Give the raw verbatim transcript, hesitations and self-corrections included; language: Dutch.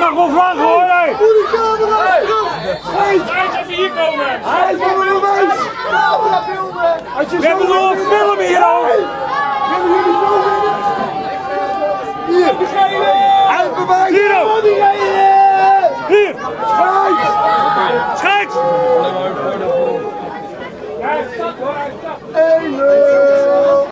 mag wel vlaggen hoor, hé! Moet de camera terug! Hij even hier komen! Hij is voor een wijs! We hebben nog een film hier ook! Willen jullie zo